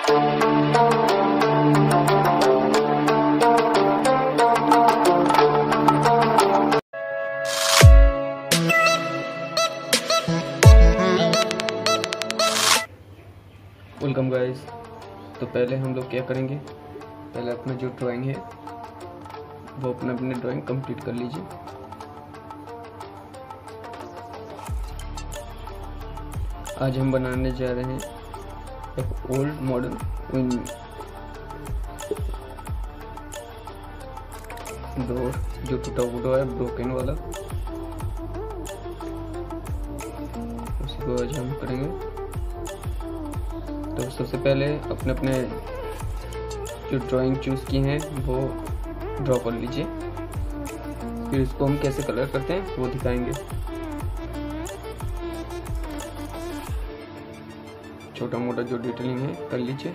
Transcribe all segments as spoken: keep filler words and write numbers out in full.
Welcome guys. तो पहले हम लोग क्या करेंगे, पहले अपना जो ड्राइंग है वो अपने अपने ड्राइंग कंप्लीट कर लीजिए। आज हम बनाने जा रहे हैं एक ओल्ड मॉडर्न डोर जो टूटा फूटा है, ब्रोकन वाला, उसी को आज हम करेंगे। तो सबसे पहले अपने अपने जो ड्राइंग चूज की हैं वो ड्रॉ कर लीजिए, फिर इसको हम कैसे कलर करते हैं वो दिखाएंगे। छोटा मोटा जो डिटेलिंग है कर लीजिए।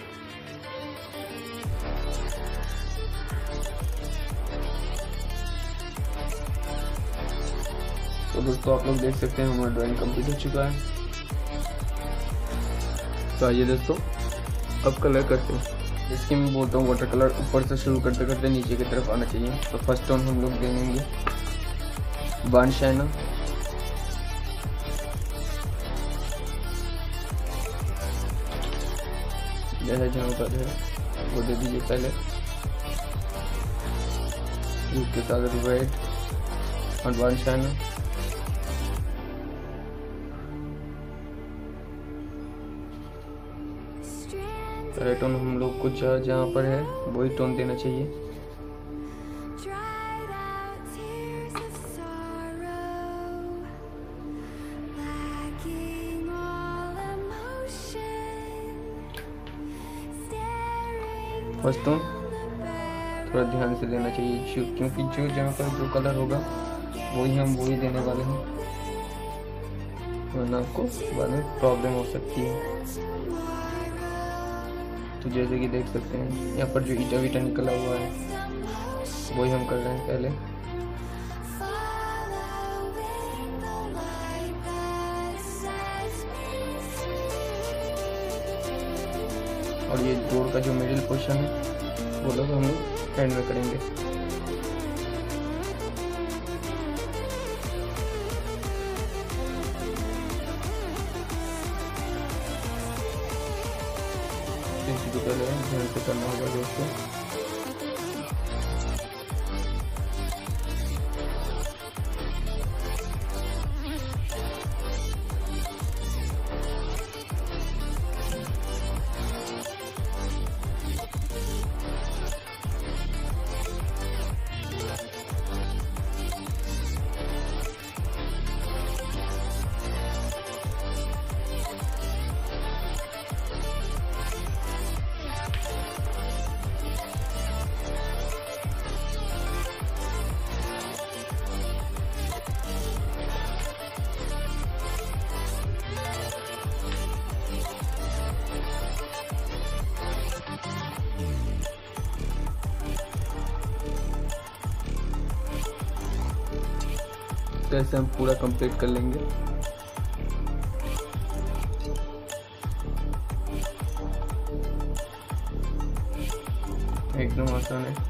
तो दोस्तों आप लोग देख सकते हैं हमारा ड्राइंग कंप्लीट हो चुका है। तो आइए दोस्तों अब कलर करते हैं। जिसकी मैं बोलता हूँ वाटर कलर ऊपर से शुरू करते करते नीचे की तरफ आना चाहिए। तो फर्स्ट टोन हम लोग दे देंगे बार्न शाइनर, जैसा जहाँ पर है वो दे दीजिए पहले, उसके साथ रेड और बार्न शाइनर। पहले टोन हम लोग को जहाँ पर है वही टोन देना चाहिए। फर्स्ट टोन थोड़ा ध्यान से देना चाहिए, क्योंकि जो जहाँ पर जो कलर होगा वही हम वही देने वाले हैं, वरना आपको बाद में प्रॉब्लम हो सकती है। तो जैसे कि देख सकते हैं यहाँ पर जो ईटा वीटा निकला हुआ है वही हम कर रहे हैं पहले। और ये डोर का जो मिडिल पोर्शन है वो लोग हम लोग एंड में करेंगे। इसी को पहले ध्यान से करना होगा दोस्तों। तो ऐसे हम पूरा कंप्लीट कर लेंगे। एकदम आसान है।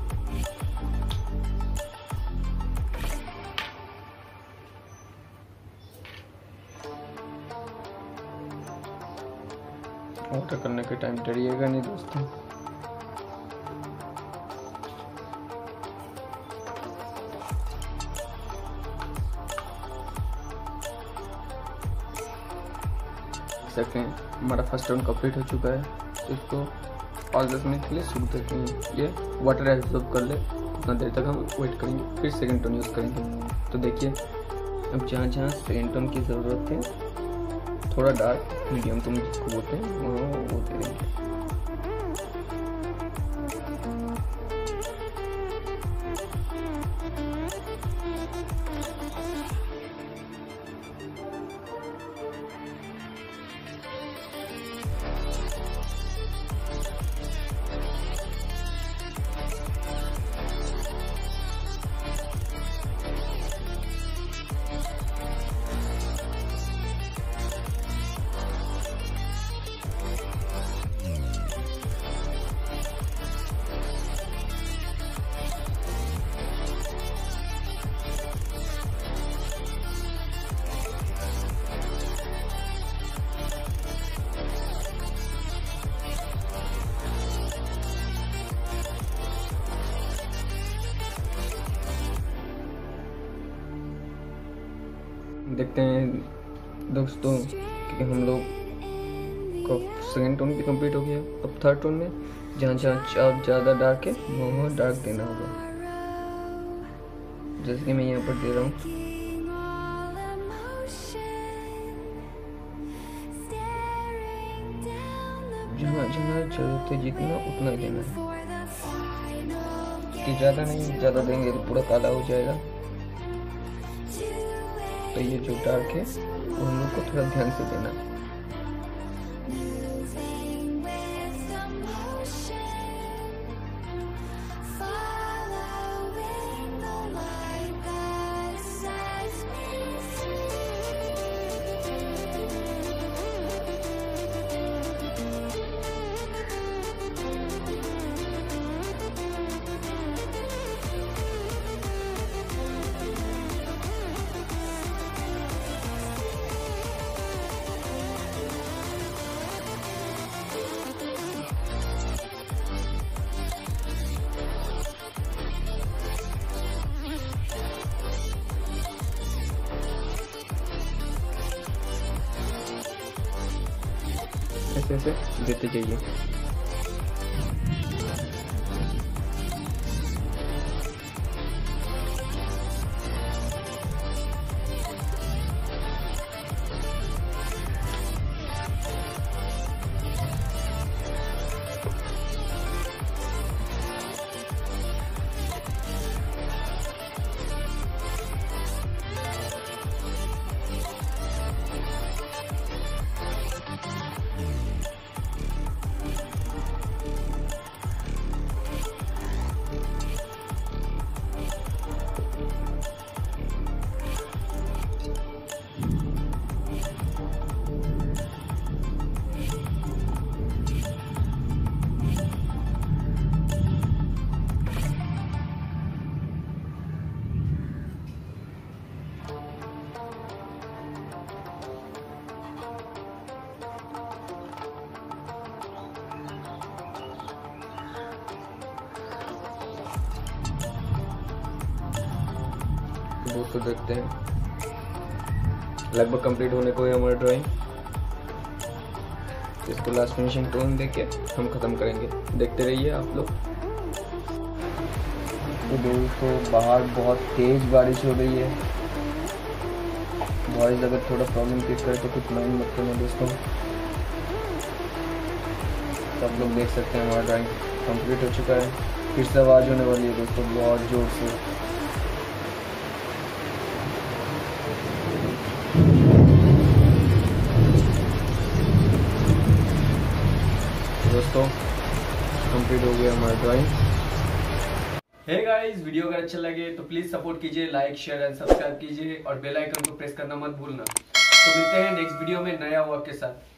ऑर्डर करने के टाइम डरिएगा नहीं दोस्तों। सकते हैं हमारा फर्स्ट टर्न कंप्लीट हो चुका है। तो इसको पाँच दस मिनट के लिए सूख देते हैं, ये वाटर एब्जॉर्ब कर ले, उतना देर तक हम वेट करेंगे, फिर सेकंड टर्न यूज़ करेंगे। तो देखिए अब जहाँ जहाँ सेकंड टर्न की ज़रूरत है, थोड़ा डार्क मीडियम टोन जिसको बोलते हैं वहाँ वो दे देंगे। देखते हैं दोस्तों कि हम लोग का सेकेंड टोन भी कंप्लीट हो गया। अब थर्ड टोन में जहाँ जहाँ चाप ज़्यादा डार्क है वहाँ वहाँ डार्क देना होगा, जैसे कि मैं यहाँ पर दे रहा हूँ। जहाँ जहाँ जरूरत है जितना उतना ही देना है, कि ज़्यादा नहीं, ज़्यादा देंगे तो पूरा काला हो जाएगा। तो ये जो डार्क है वो हम लोग को थोड़ा ध्यान से देना। ऐसे ऐसे देते जाइए। दोस्तों देखते हैं, लगभग कंप्लीट होने को है हमारा ड्राइंग। इसको लास्ट फिनिशिंग टोन देके हम खत्म करेंगे, देखते रहिए आप लोग। तो दोस्तों बाहर बहुत तेज बारिश हो रही है, बारिश अगर थोड़ा प्रॉब्लम क्रिएट करे तो कुछ माइंड मत करना दोस्तों। तो आप लोग देख सकते हैं हमारा ड्राइंग कंप्लीट हो चुका है। फिर से आवाज़ होने वाली है दोस्तों बहुत जोर से। दोस्तों कंप्लीट हो गया हमारा ड्राइंग। हे गाइस, वीडियो अगर अच्छा लगे तो प्लीज सपोर्ट कीजिए, लाइक शेयर एंड सब्सक्राइब कीजिए और बेल आइकन को प्रेस करना मत भूलना। तो मिलते हैं नेक्स्ट वीडियो में नया वर्क के साथ।